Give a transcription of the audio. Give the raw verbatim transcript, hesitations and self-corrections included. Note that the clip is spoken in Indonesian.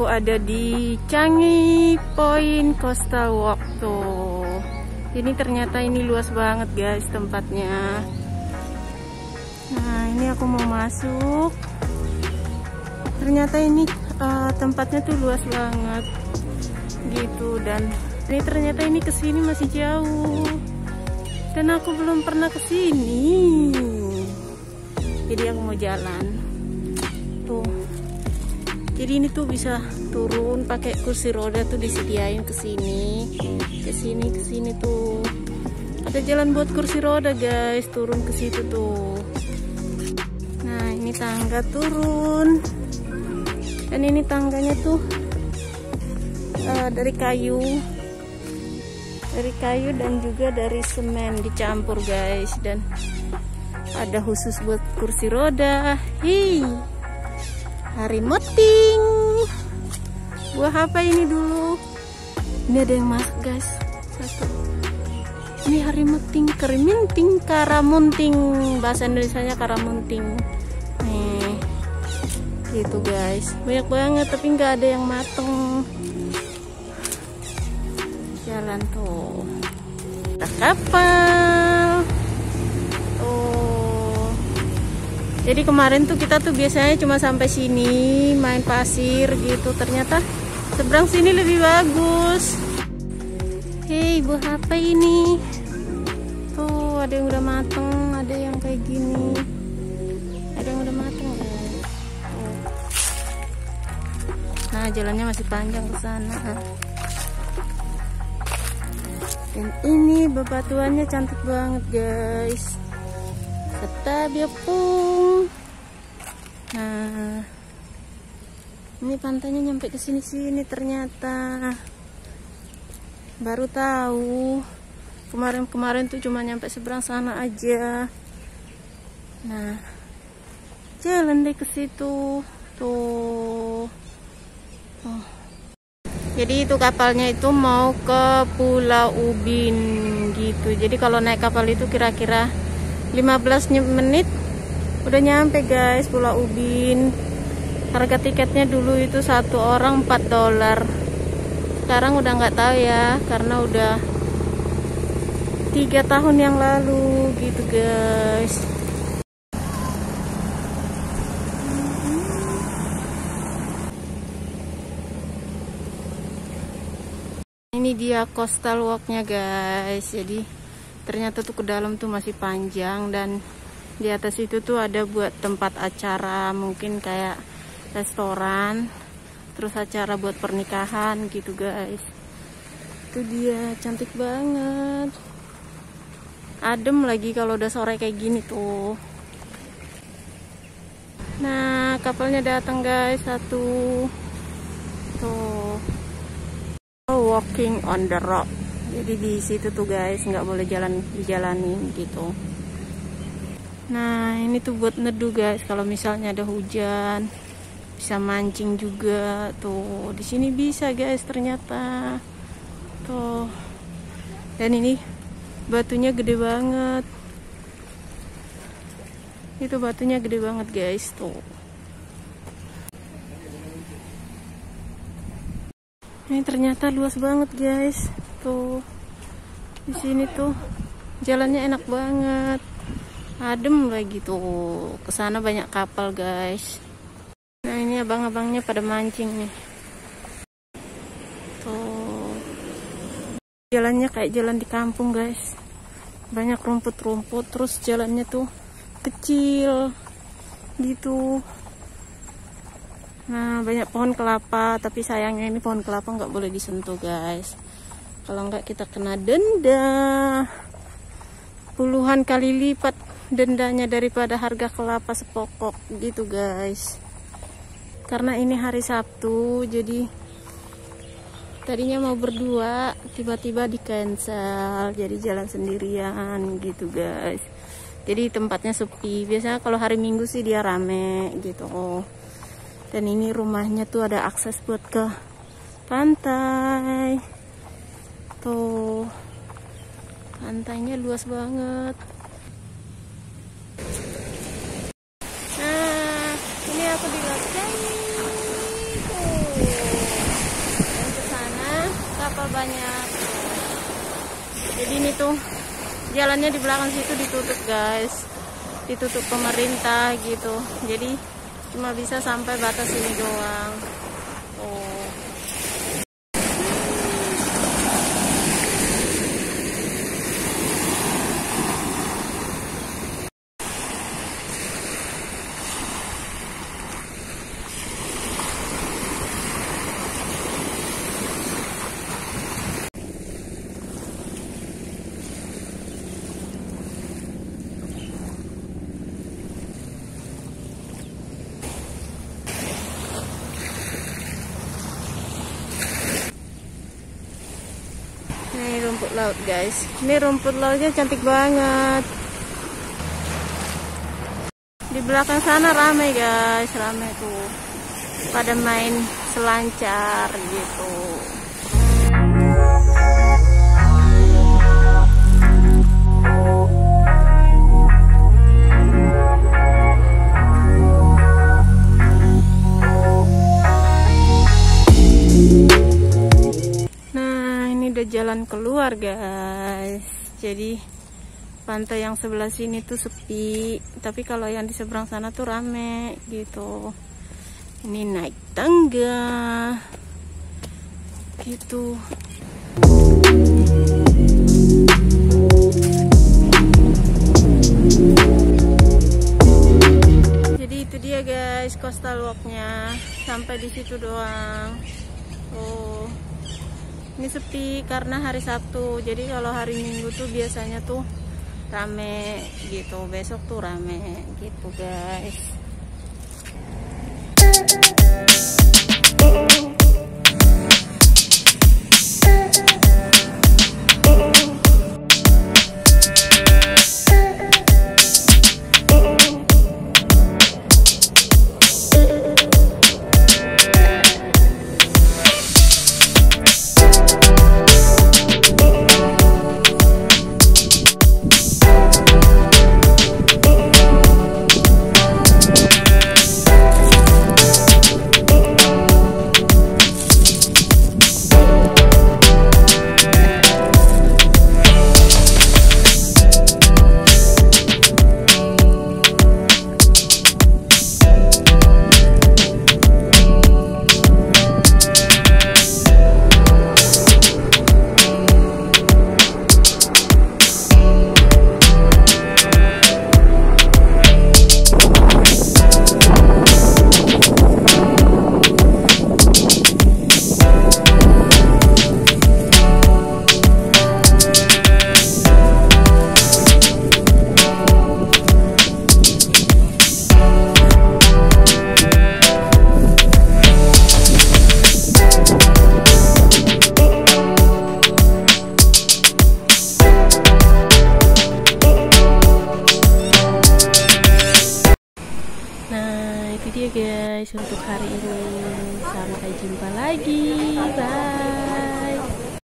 aku ada di Changi Point Coastal Walk tuh. Ini ternyata ini luas banget guys tempatnya. Nah ini aku mau masuk. Ternyata ini uh, tempatnya tuh luas banget gitu, dan ini ternyata ini kesini masih jauh dan aku belum pernah kesini. Jadi aku mau jalan tuh. Jadi ini tuh bisa turun pakai kursi roda tuh, disediain ke sini, ke sini, ke sini tuh. Ada jalan buat kursi roda guys, turun ke situ tuh. Nah, ini tangga turun. Dan ini tangganya tuh uh, dari kayu. Dari kayu dan juga dari semen dicampur guys, dan ada khusus buat kursi roda. Hei. Harimuting. Buah apa ini dulu? Ini ada yang masuk guys. Satu. Ini harimuting, keriminting, karamunting. Bahasa Indonesianya karamunting. Nih. Gitu guys. Banyak banget tapi nggak ada yang mateng. Jalan tuh. Ada kapal. Jadi kemarin tuh kita tuh biasanya cuma sampai sini main pasir gitu. Ternyata seberang sini lebih bagus. Hei, buah apa ini? Tuh ada yang udah mateng, ada yang kayak gini. Ada yang udah mateng guys. Tuh. Nah jalannya masih panjang ke sana. Dan ini bebatuannya cantik banget guys. Setabiapung. Nah, ini pantainya nyampe ke sini-sini ternyata. Baru tahu. Kemarin-kemarin tuh cuma nyampe seberang sana aja. Nah, jalan deh ke situ. Tuh. Oh. Jadi itu kapalnya itu mau ke Pulau Ubin gitu. Jadi kalau naik kapal itu kira-kira lima belas menit udah nyampe guys Pulau Ubin. Harga tiketnya dulu itu satu orang empat dolar. Sekarang udah nggak tahu ya, karena udah tiga tahun yang lalu gitu guys. Ini dia coastal walknya guys. Jadi ternyata tuh ke dalam tuh masih panjang, dan di atas itu tuh ada buat tempat acara, mungkin kayak restoran, terus acara buat pernikahan gitu guys. Itu dia, cantik banget, adem lagi kalau udah sore kayak gini tuh. Nah kapalnya datang guys, satu tuh, walking on the rock. Jadi di situ tuh guys nggak boleh jalan dijalanin gitu. Nah ini tuh buat neduh guys, kalau misalnya ada hujan, bisa mancing juga tuh. Di sini bisa guys ternyata tuh. Dan ini batunya gede banget. Itu batunya gede banget guys tuh. Ini ternyata luas banget guys. Tuh di sini tuh jalannya enak banget, adem lagi tuh. Kesana banyak kapal guys. Nah ini abang-abangnya pada mancing nih. Tuh jalannya kayak jalan di kampung guys. Banyak rumput-rumput, terus jalannya tuh kecil gitu. Nah banyak pohon kelapa, tapi sayangnya ini pohon kelapa nggak boleh disentuh guys. Kalau nggak kita kena denda puluhan kali lipat dendanya daripada harga kelapa sepokok gitu guys. Karena ini hari Sabtu, jadi tadinya mau berdua, tiba-tiba di cancel, jadi jalan sendirian gitu guys. Jadi tempatnya sepi. Biasanya kalau hari Minggu sih dia rame gitu. Dan ini rumahnya tuh ada akses buat ke pantai. Tuh pantainya luas banget. Nah ini aku di Changi tuh. sampah banyak. Jadi ini tuh jalannya di belakang situ ditutup guys, ditutup pemerintah gitu. Jadi cuma bisa sampai batas ini doang. Oh. Ini rumput laut guys. Ini rumput lautnya cantik banget. Di belakang sana ramai guys, ramai tuh. Pada main selancar gitu. Jalan keluar guys, jadi pantai yang sebelah sini tuh sepi, tapi kalau yang di seberang sana tuh rame gitu. Ini naik tangga gitu. Jadi itu dia guys, coastal walknya, sampai di situ doang. Oh, ini sepi karena hari Sabtu. Jadi kalau hari Minggu tuh biasanya tuh rame gitu. Besok tuh rame gitu guys. Itu dia guys untuk hari ini. Sampai jumpa lagi. Bye.